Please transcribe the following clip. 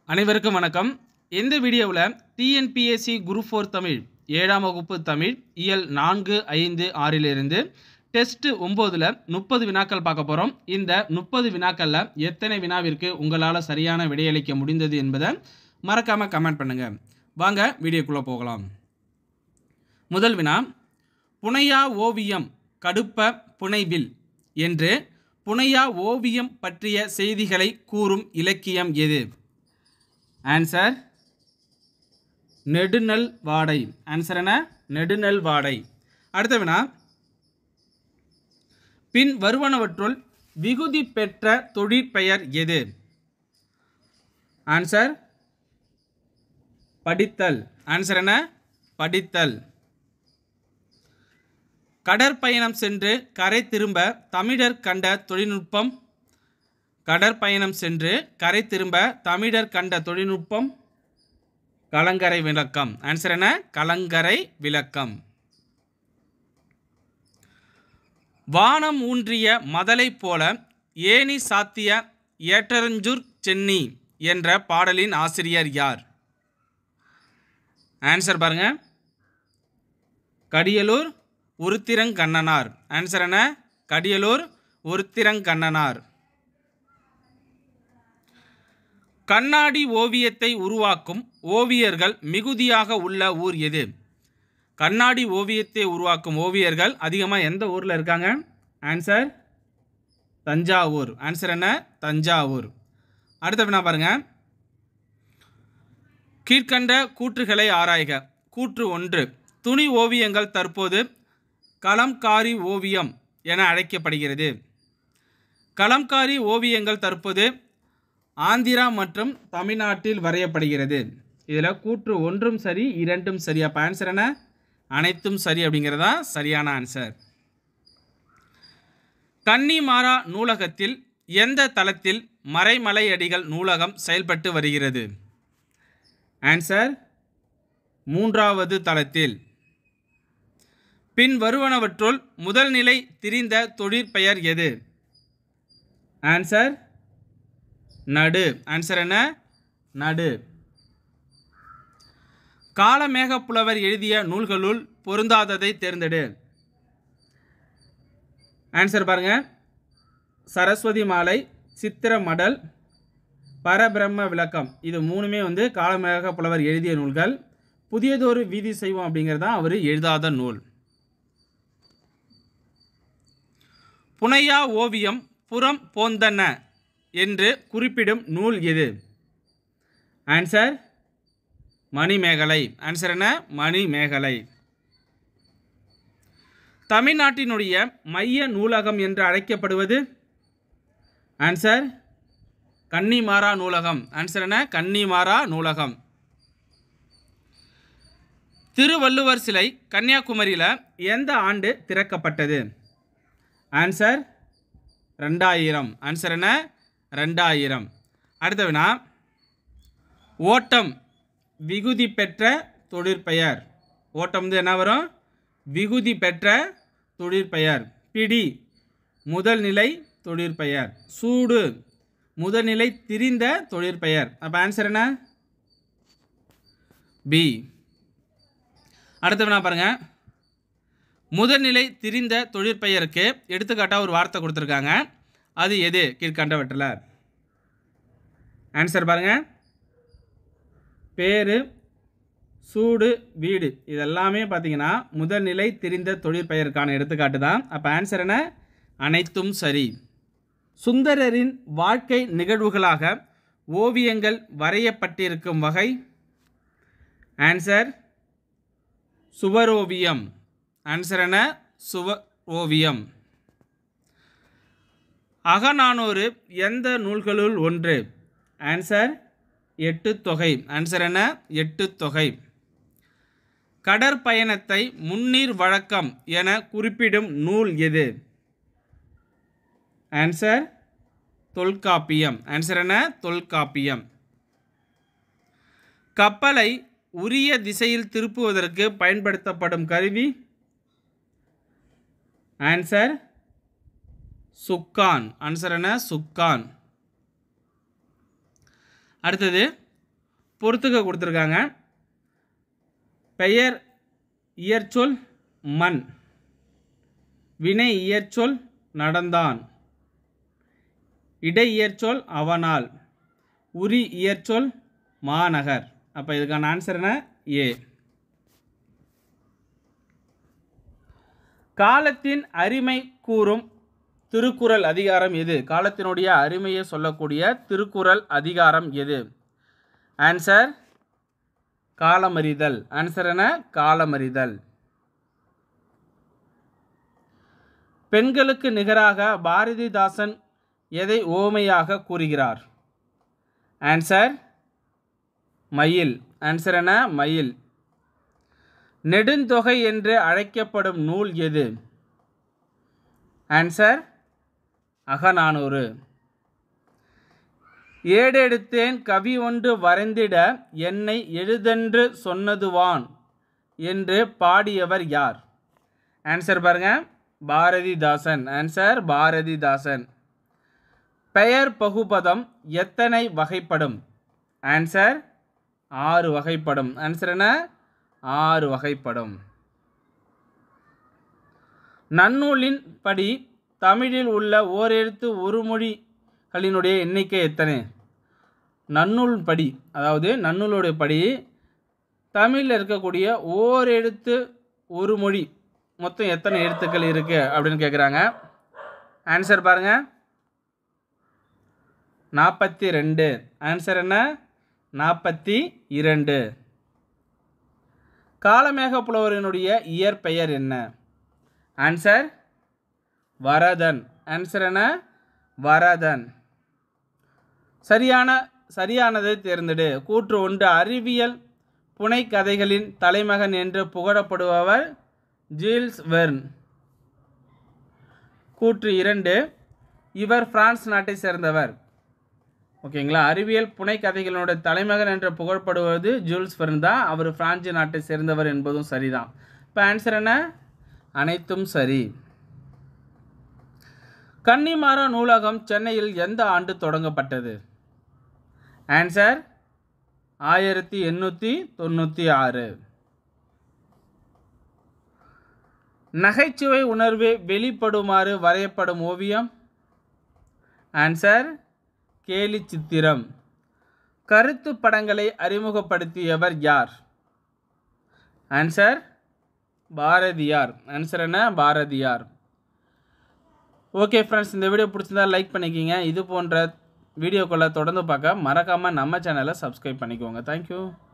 அனைவருக்கும் வணக்கம். இந்த வீடியோவில் டிஎன்பிஎஸ்சி குரூப் 4 தமிழ் 7ஆம் வகுப்பு தமிழ் இயல் 4, 5, 6 டெஸ்ட் 9ல் 30 வினாக்கள் பார்க்க போகிறோம். இந்த 30 வினாக்களில் எத்தனை வினாவிற்கு உங்களால் சரியான விடையளிக்க முடிந்தது என்பதை மறக்காமல் கமெண்ட் பண்ணுங்கள். வாங்க வீடியோக்குள்ளே போகலாம். முதல் வினா, புனையா ஓவியம் கடுப்ப புனைவில் என்று புனையா ஓவியம் பற்றிய செய்திகளை கூறும் இலக்கியம் எது? ஆன்சர் நெடுநல் வாடை. ஆன்சர் என்ன? நெடுநல் வாடை. அடுத்த வினா, பின் வருவனவற்றுள் விகுதி பெற்ற தொழிற்பெயர் எது? ஆன்சர் படித்தல். ஆன்சர் என்ன? படித்தல். கடற்பயணம் சென்று கரை திரும்ப தமிழர் கண்ட தொழில்நுட்பம். கடற்பயணம் சென்று கரை திரும்ப தமிழர் கண்ட தொழில்நுட்பம் கலங்கரை விளக்கம். ஆன்சர் என்ன? கலங்கரை விளக்கம். வானம் ஊன்றிய மதலை போல ஏனி சாத்திய ஏற்றரஞ்சூர் சென்னி என்ற பாடலின் ஆசிரியர் யார்? ஆன்சர் பாருங்க, கடியலூர் உருத்திரங்கண்ணனார். ஆன்சர் என்ன? கடியலூர் உருத்திரங்கண்ணனார். கண்ணாடி ஓவியத்தை உருவாக்கும் ஓவியர்கள் மிகுதியாக உள்ள ஊர் எது? கண்ணாடி ஓவியத்தை உருவாக்கும் ஓவியர்கள் அதிகமாக எந்த ஊரில் இருக்காங்க? ஆன்சர் தஞ்சாவூர். ஆன்சர் என்ன? தஞ்சாவூர். அடுத்த வினா பாருங்க, கீழ்கண்ட கூற்றுகளை ஆராய்க. கூற்று 1, துணி ஓவியங்கள் தற்போது கலம்காரி ஓவியம் என அழைக்கப்படுகிறது. கலம்காரி ஓவியங்கள் தற்போது ஆந்திரா மற்றும் தமிழ்நாட்டில் வரையப்படுகிறது. இதில் கூற்று 1ம் சரி 2ம் சரி. அப்போ ஆன்சர் என்ன? அனைத்தும் சரி அப்படிங்கிறதா சரியான ஆன்சர். கன்னிமாரா நூலகத்தில் எந்த தளத்தில் மறைமலையடிகள் நூலகம் செயல்பட்டு வருகிறது? ஆன்சர் 3வது தளத்தில். பின் வருவனவற்றுள் முதல் நிலை திரிந்த தொழிற்பெயர் எது? ஆன்சர் நடு. ஆன்சர் என்ன? நடு. காலமேக புலவர் எழுதிய நூல்களுள் பொருந்தாததை தேர்ந்தெடு. ஆன்சர் பாருங்க, சரஸ்வதி மாலை, சித்திர மடல், பரபிரம்ம விளக்கம். இது மூணுமே காலமேக புலவர் எழுதிய நூல்கள். புதியதொரு வீதி செய்வோம் அப்படிங்கிறது தான் அவர் எழுதாத நூல். புனையா ஓவியம் புறம் போந்தன என்று குறிப்பிடும் நூல் எது? ஆன்சர் மணிமேகலை. ஆன்சர் என்ன? மணிமேகலை. தமிழ்நாட்டினுடைய மைய நூலகம் என்று அழைக்கப்படுவது? ஆன்சர் கன்னிமாரா நூலகம். ஆன்சர் என்ன? கன்னிமாரா நூலகம். திருவள்ளுவர் சிலை கன்னியாகுமரியில் எந்த ஆண்டு திறக்கப்பட்டது? ஆன்சர் 2000. ஆன்சர் என்ன? 2000. அடுத்த வினா, ஓட்டம் விகுதி பெற்ற தொழிற்பெயர். ஓட்டம் என்ன வரும்? விகுதி பெற்ற தொழிற்பெயர். பிடி முதல் நிலை தொழிற்பெயர். சூடு முதல்நிலை திரிந்த தொழிற்பெயர். அப்போ ஆன்சர் என்ன? பி. அடுத்த வினா பாருங்க, முதல்நிலை திரிந்த தொழிற்பெயருக்கு எடுத்துக்காட்டாக ஒரு வார்த்தை கொடுத்துருக்காங்க. அது எது கீழ்கண்டவற்றில்? ஆன்சர் பாருங்க, பேரு, சூடு, வீடு. இதெல்லாமே பார்த்தீங்கன்னா முதல்நிலை திரிந்த தொழிற்பெயருக்கான எடுத்துக்காட்டு தான். அப்போ ஆன்சர் என்ன? அனைத்தும் சரி. சுந்தரரின் வாழ்க்கை நிகழ்வுகளாக ஓவியங்கள் வரையப்பட்டிருக்கும் வகை? ஆன்சர் சுவரோவியம். ஆன்சர் என்ன? சுவர் ஓவியம். அகநானூறு எந்த நூல்களுள் ஒன்று? ஆன்சர் எட்டுத்தொகை. ஆன்சர் என்ன? எட்டுத்தொகை. கடற்பயணத்தை முன்னீர் வழக்கம் என குறிப்பிடும் நூல் எது? ஆன்சர் தொல்காப்பியம். ஆன்சர் என்ன? தொல்காப்பியம். கப்பலை உரிய திசையில் திருப்புவதற்கு பயன்படுத்தப்படும் கருவி? ஆன்சர் சுக்கான். ஆன்சர் என்ன? சுக்கான். அடுத்தது, பொறுத்துக்க கொடுத்துருக்காங்க. பெயர் இயற்சொல் மண், வினை இயற்சொல் நடந்தான், இடை இயற்சொல் அவனால், உரி இயற்சொல் மாநகர். அப்போ இதுக்கான ஆன்சர் என்ன? ஏ. காலத்தின் அருமை கூறும் திருக்குறள் அதிகாரம் எது? காலத்தினுடைய அருமையை சொல்லக்கூடிய திருக்குறள் அதிகாரம் எது? ஆன்சர் காலமறிதல். ஆன்சர் என்ன? காலமறிதல். பெண்களுக்கு நிகராக பாரதிதாசன் எதை ஓமையாக கூறுகிறார்? ஆன்சர் மயில். ஆன்சர் என்ன? மயில். நெடுந்தொகை என்று அழைக்கப்படும் நூல் எது? ஆன்சர் அகநானூறு. ஏடெடுத்தேன் கவி ஒன்று வரைந்திட என்னை எழுதென்று சொன்னதுவான் என்று பாடியவர் யார்? ஆன்சர் பாருங்க, பாரதிதாசன். ஆன்சர் பாரதிதாசன். பெயர் பகுபதம் எத்தனை வகைப்படும்? ஆன்சர் 6 வகைப்படும். ஆன்சர் என்ன? 6 வகைப்படும். நன்னூலின் படி தமிழில் உள்ள ஓரெழுத்து ஒரு மொழிகளினுடைய எண்ணிக்கை எத்தனை? நன்னூல் படி, அதாவது நன்னூலுடைய படி தமிழில் இருக்கக்கூடிய ஓரெழுத்து ஒரு மொழி மொத்தம் எத்தனை எழுத்துக்கள் இருக்கு அப்படின்னு கேட்குறாங்க. ஆன்சர் பாருங்க, 42. ஆன்சர் என்ன? 42. காலமேக புலவரினுடைய இயற்பெயர் என்ன? ஆன்சர் வரதன். ஆன்சர் என்ன? வரதன். சரியானதை தேர்ந்தெடு. கூற்று 1, அறிவியல் புனைக்கதைகளின் தலைமகன் என்று புகழப்படுபவர் ஜூல்ஸ் வெர்ன். கூற்று 2, இவர் பிரான்ஸ் நாட்டை சேர்ந்தவர். ஓகேங்களா? அறிவியல் புனைக்கதைகளுடைய தலைமகன் என்று புகழப்படுவது ஜூல்ஸ் வெர்ன் தான். அவர் பிரான்ஸ் நாட்டை சேர்ந்தவர் என்பதும் சரிதான். இப்போ ஆன்சர் என்ன? அனைத்தும் சரி. கன்னிமாரா நூலகம் சென்னையில் எந்த ஆண்டு தொடங்கப்பட்டது? ஆன்சர் 1896. நகைச்சுவை உணர்வு வெளிப்படுமாறு வரையப்படும் ஓவியம்? ஆன்சர் கேலி சித்திரம். கருத்து படங்களை அறிமுகப்படுத்தியவர் யார்? ஆன்சர் பாரதியார். ஆன்சர் என்ன? பாரதியார். ஓகே ஃப்ரெண்ட்ஸ், இந்த வீடியோ பிடிச்சிருந்தா லைக் பண்ணிக்கிங்க. இது போன்ற வீடியோக்களை தொடர்ந்து பார்க்க மறக்காமல் நம்ம சேனலை சப்ஸ்கிரைப் பண்ணிக்கோங்க. தேங்க்யூ.